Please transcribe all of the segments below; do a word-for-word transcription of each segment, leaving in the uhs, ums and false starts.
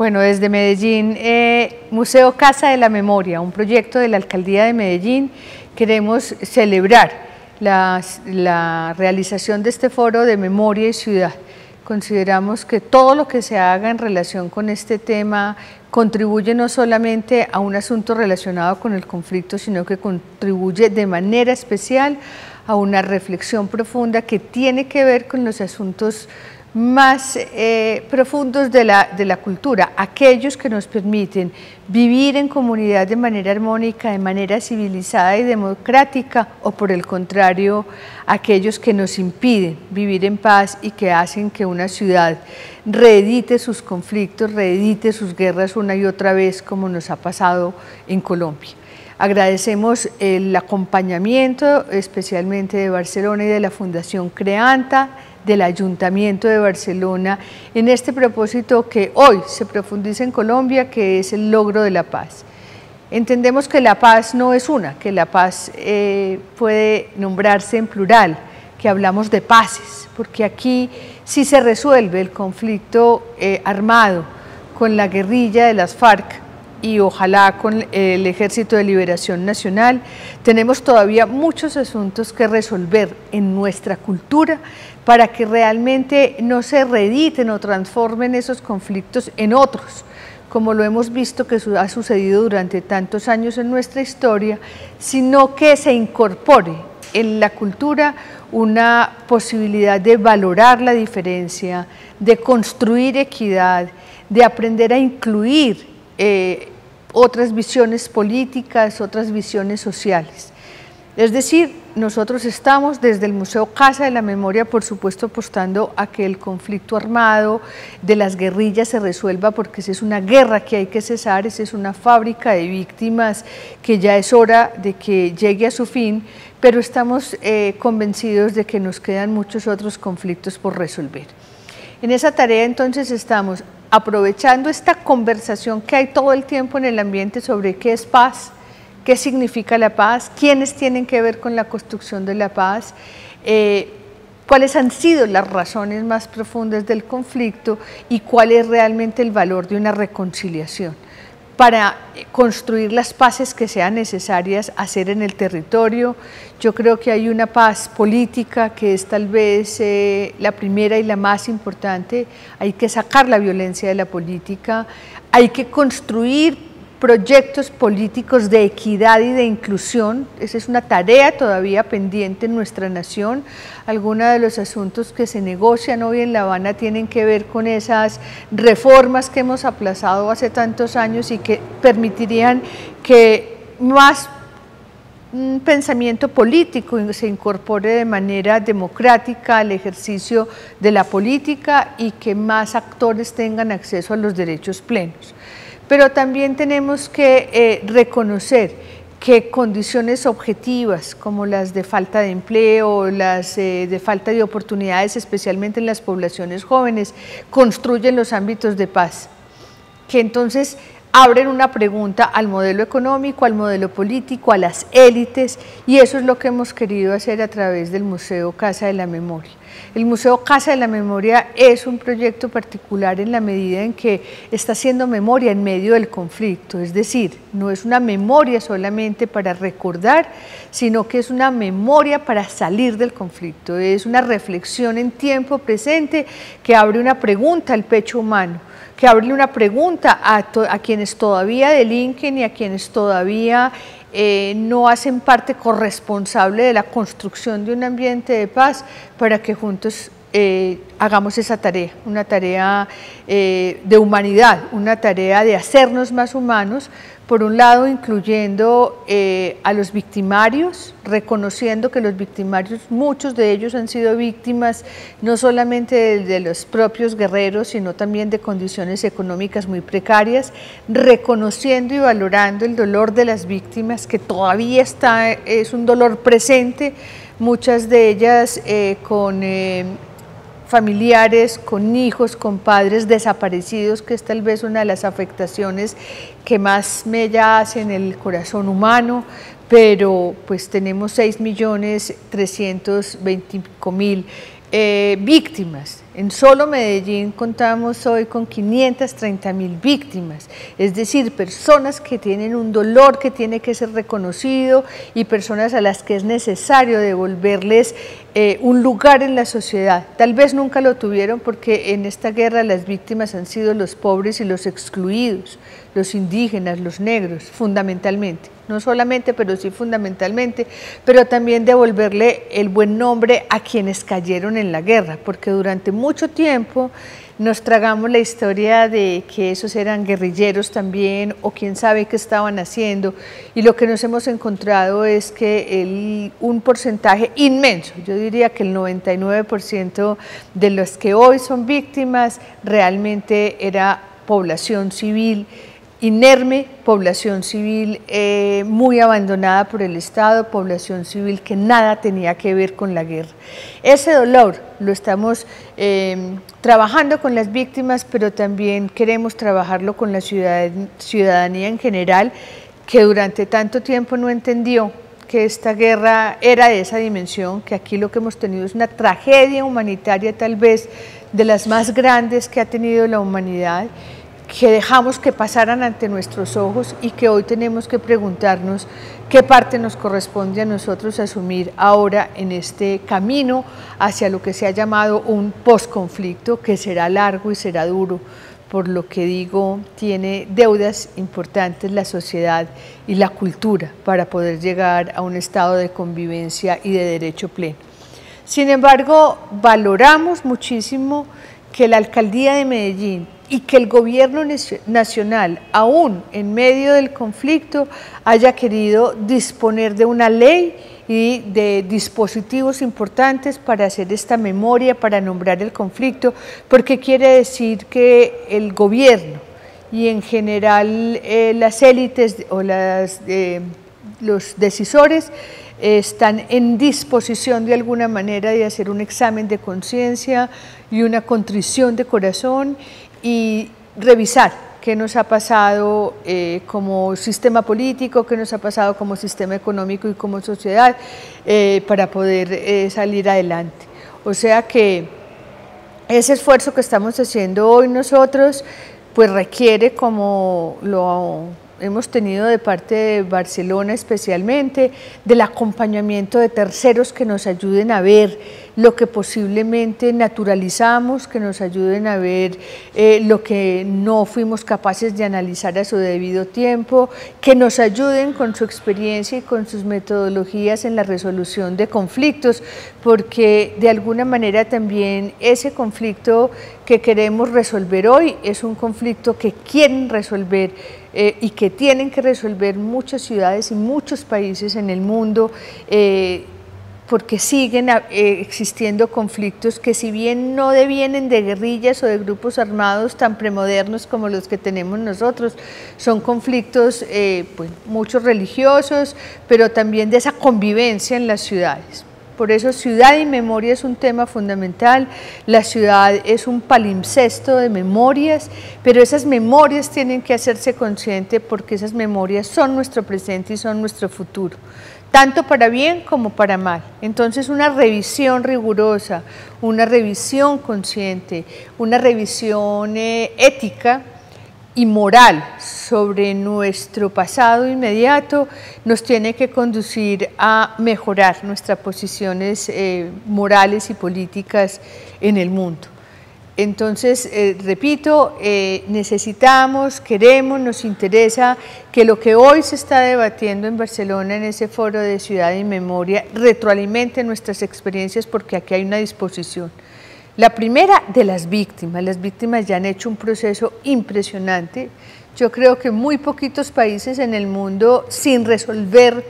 Bueno, desde Medellín, eh, Museo Casa de la Memoria, un proyecto de la Alcaldía de Medellín, queremos celebrar la, la realización de este foro de memoria y ciudad. Consideramos que todo lo que se haga en relación con este tema contribuye no solamente a un asunto relacionado con el conflicto, sino que contribuye de manera especial a una reflexión profunda que tiene que ver con los asuntos más eh, profundos de la, de la cultura, aquellos que nos permiten vivir en comunidad de manera armónica, de manera civilizada y democrática, o por el contrario, aquellos que nos impiden vivir en paz y que hacen que una ciudad reedite sus conflictos, reedite sus guerras una y otra vez, como nos ha pasado en Colombia. Agradecemos el acompañamiento especialmente de Barcelona y de la Fundación Creanta, del Ayuntamiento de Barcelona, en este propósito que hoy se profundiza en Colombia, que es el logro de la paz. Entendemos que la paz no es una, que la paz eh, puede nombrarse en plural, que hablamos de paces, porque aquí sí se resuelve el conflicto eh, armado con la guerrilla de las FARC, y ojalá con el Ejército de Liberación Nacional. Tenemos todavía muchos asuntos que resolver en nuestra cultura para que realmente no se reediten o transformen esos conflictos en otros, como lo hemos visto que ha sucedido durante tantos años en nuestra historia, sino que se incorpore en la cultura una posibilidad de valorar la diferencia, de construir equidad, de aprender a incluir eh, otras visiones políticas, otras visiones sociales. Es decir, nosotros estamos desde el Museo Casa de la Memoria, por supuesto, apostando a que el conflicto armado de las guerrillas se resuelva, porque esa es una guerra que hay que cesar, esa es una fábrica de víctimas que ya es hora de que llegue a su fin, pero estamos eh, convencidos de que nos quedan muchos otros conflictos por resolver. En esa tarea entonces estamos aprovechando esta conversación que hay todo el tiempo en el ambiente sobre qué es paz, qué significa la paz, quiénes tienen que ver con la construcción de la paz, eh, cuáles han sido las razones más profundas del conflicto y cuál es realmente el valor de una reconciliación para construir las paces que sean necesarias hacer en el territorio. Yo creo que hay una paz política que es tal vez eh, la primera y la más importante. Hay que sacar la violencia de la política, hay que construir proyectos políticos de equidad y de inclusión. Esa es una tarea todavía pendiente en nuestra nación. Algunos de los asuntos que se negocian hoy en La Habana tienen que ver con esas reformas que hemos aplazado hace tantos años y que permitirían que más un pensamiento político se incorpore de manera democrática al ejercicio de la política y que más actores tengan acceso a los derechos plenos. Pero también tenemos que eh, reconocer que condiciones objetivas como las de falta de empleo, las eh, de falta de oportunidades, especialmente en las poblaciones jóvenes, construyen los ámbitos de paz, que entonces abren una pregunta al modelo económico, al modelo político, a las élites, y eso es lo que hemos querido hacer a través del Museo Casa de la Memoria. El Museo Casa de la Memoria es un proyecto particular en la medida en que está haciendo memoria en medio del conflicto, es decir, no es una memoria solamente para recordar, sino que es una memoria para salir del conflicto, es una reflexión en tiempo presente que abre una pregunta al pecho humano, que abre una pregunta a, a quienes todavía delinquen y a quienes todavía eh, no hacen parte corresponsable de la construcción de un ambiente de paz, para que juntos eh, hagamos esa tarea, una tarea eh, de humanidad, una tarea de hacernos más humanos, por un lado incluyendo eh, a los victimarios, reconociendo que los victimarios, muchos de ellos han sido víctimas no solamente de, de los propios guerreros, sino también de condiciones económicas muy precarias, reconociendo y valorando el dolor de las víctimas, que todavía está, es un dolor presente, muchas de ellas eh, con eh, familiares, con hijos, con padres desaparecidos, que es tal vez una de las afectaciones que más mella hace en el corazón humano, pero pues tenemos seis millones trescientos veinticinco mil eh, víctimas En solo Medellín contamos hoy con quinientas treinta mil víctimas, es decir, personas que tienen un dolor que tiene que ser reconocido y personas a las que es necesario devolverles eh, un lugar en la sociedad. Tal vez nunca lo tuvieron porque en esta guerra las víctimas han sido los pobres y los excluidos, los indígenas, los negros, fundamentalmente. No solamente, pero sí fundamentalmente, pero también devolverle el buen nombre a quienes cayeron en la guerra, porque durante mucho tiempo nos tragamos la historia de que esos eran guerrilleros también, o quién sabe qué estaban haciendo, y lo que nos hemos encontrado es que el, un porcentaje inmenso, yo diría que el noventa y nueve por ciento de los que hoy son víctimas realmente era población civil inerme, población civil eh, muy abandonada por el Estado, población civil que nada tenía que ver con la guerra. Ese dolor lo estamos eh, trabajando con las víctimas, pero también queremos trabajarlo con la ciudadanía en general, que durante tanto tiempo no entendió que esta guerra era de esa dimensión, que aquí lo que hemos tenido es una tragedia humanitaria tal vez de las más grandes que ha tenido la humanidad, que dejamos que pasaran ante nuestros ojos y que hoy tenemos que preguntarnos qué parte nos corresponde a nosotros asumir ahora en este camino hacia lo que se ha llamado un posconflicto, que será largo y será duro, por lo que digo, tiene deudas importantes la sociedad y la cultura para poder llegar a un estado de convivencia y de derecho pleno. Sin embargo, valoramos muchísimo que la Alcaldía de Medellín y que el gobierno nacional, aún en medio del conflicto, haya querido disponer de una ley y de dispositivos importantes para hacer esta memoria, para nombrar el conflicto, porque quiere decir que el gobierno y en general eh, las élites o las, eh, los decisores eh, están en disposición de alguna manera de hacer un examen de conciencia y una contrición de corazón y revisar qué nos ha pasado eh, como sistema político, qué nos ha pasado como sistema económico y como sociedad eh, para poder eh, salir adelante. O sea que ese esfuerzo que estamos haciendo hoy nosotros pues requiere, como lo hemos tenido de parte de Barcelona especialmente, del acompañamiento de terceros que nos ayuden a ver lo que posiblemente naturalizamos, que nos ayuden a ver eh, lo que no fuimos capaces de analizar a su debido tiempo, que nos ayuden con su experiencia y con sus metodologías en la resolución de conflictos, porque de alguna manera también ese conflicto que queremos resolver hoy es un conflicto que quieren resolver eh, y que tienen que resolver muchas ciudades y muchos países en el mundo, eh, porque siguen eh, existiendo conflictos que, si bien no devienen de guerrillas o de grupos armados tan premodernos como los que tenemos nosotros, son conflictos eh, pues, muchos religiosos, pero también de esa convivencia en las ciudades. Por eso ciudad y memoria es un tema fundamental. La ciudad es un palimpsesto de memorias, pero esas memorias tienen que hacerse conscientes porque esas memorias son nuestro presente y son nuestro futuro, tanto para bien como para mal. Entonces una revisión rigurosa, una revisión consciente, una revisión eh, ética y moral sobre nuestro pasado inmediato nos tiene que conducir a mejorar nuestras posiciones eh, morales y políticas en el mundo. Entonces, eh, repito, eh, necesitamos, queremos, nos interesa que lo que hoy se está debatiendo en Barcelona en ese foro de Ciudad y Memoria retroalimente nuestras experiencias, porque aquí hay una disposición. La primera, de las víctimas. Las víctimas ya han hecho un proceso impresionante. Yo creo que muy poquitos países en el mundo, sin resolver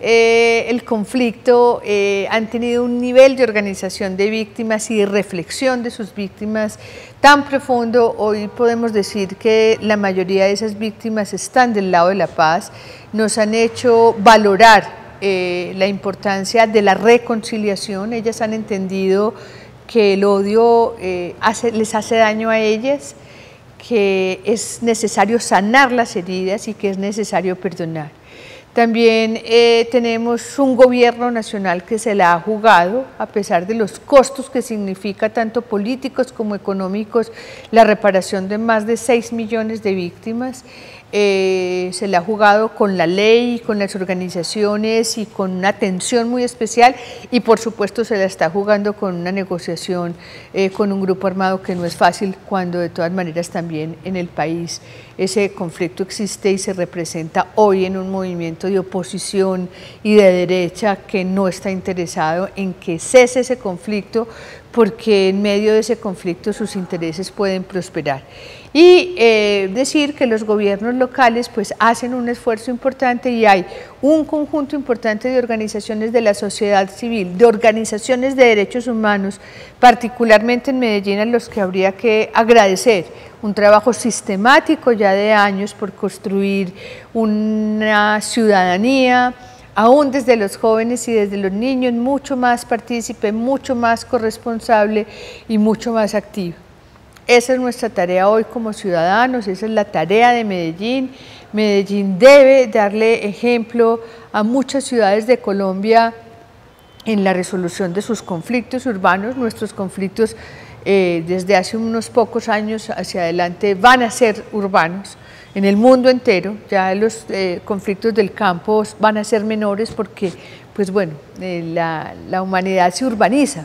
Eh, el conflicto, eh, han tenido un nivel de organización de víctimas y de reflexión de sus víctimas tan profundo. Hoy podemos decir que la mayoría de esas víctimas están del lado de la paz, nos han hecho valorar eh, la importancia de la reconciliación. Ellas han entendido que el odio eh, hace, les hace daño a ellas, que es necesario sanar las heridas y que es necesario perdonar. También eh, tenemos un gobierno nacional que se la ha jugado, a pesar de los costos que significa tanto políticos como económicos, la reparación de más de seis millones de víctimas. Eh, se la ha jugado con la ley, con las organizaciones y con una atención muy especial, y por supuesto se la está jugando con una negociación eh, con un grupo armado que no es fácil, cuando de todas maneras también en el país ese conflicto existe y se representa hoy en un movimiento de oposición y de derecha que no está interesado en que cese ese conflicto, porque en medio de ese conflicto sus intereses pueden prosperar. Y eh, decir que los gobiernos locales pues hacen un esfuerzo importante, y hay un conjunto importante de organizaciones de la sociedad civil, de organizaciones de derechos humanos, particularmente en Medellín, a los que habría que agradecer un trabajo sistemático ya de años por construir una ciudadanía, aún desde los jóvenes y desde los niños, mucho más partícipe, mucho más corresponsable y mucho más activa. Esa es nuestra tarea hoy como ciudadanos, esa es la tarea de Medellín. Medellín debe darle ejemplo a muchas ciudades de Colombia en la resolución de sus conflictos urbanos. Nuestros conflictos eh, desde hace unos pocos años hacia adelante van a ser urbanos. En el mundo entero ya los eh, conflictos del campo van a ser menores, porque pues bueno, eh, la, la humanidad se urbaniza.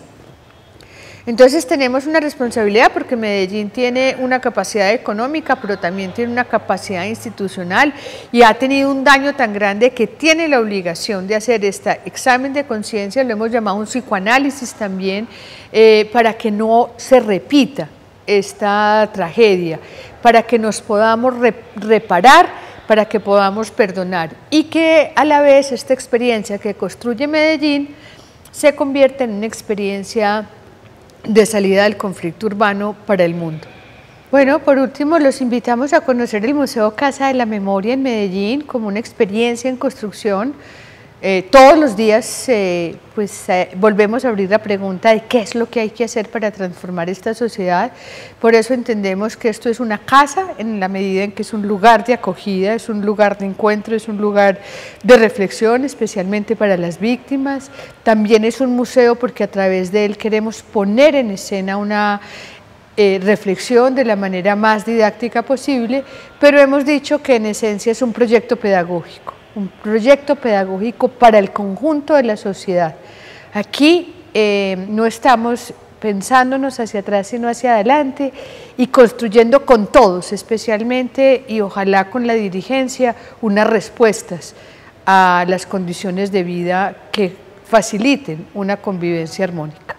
Entonces tenemos una responsabilidad, porque Medellín tiene una capacidad económica, pero también tiene una capacidad institucional, y ha tenido un daño tan grande que tiene la obligación de hacer este examen de conciencia, lo hemos llamado un psicoanálisis también, eh, para que no se repita esta tragedia, para que nos podamos re reparar, para que podamos perdonar, y que a la vez esta experiencia que construye Medellín se convierta en una experiencia de salida del conflicto urbano para el mundo. Bueno, por último, los invitamos a conocer el Museo Casa de la Memoria en Medellín como una experiencia en construcción. Eh, todos los días eh, pues, eh, volvemos a abrir la pregunta de qué es lo que hay que hacer para transformar esta sociedad. Por eso entendemos que esto es una casa, en la medida en que es un lugar de acogida, es un lugar de encuentro, es un lugar de reflexión, especialmente para las víctimas. También es un museo porque a través de él queremos poner en escena una eh, reflexión de la manera más didáctica posible, pero hemos dicho que en esencia es un proyecto pedagógico. Un proyecto pedagógico para el conjunto de la sociedad. Aquí eh, no estamos pensándonos hacia atrás, sino hacia adelante, y construyendo con todos, especialmente y ojalá con la dirigencia, unas respuestas a las condiciones de vida que faciliten una convivencia armónica.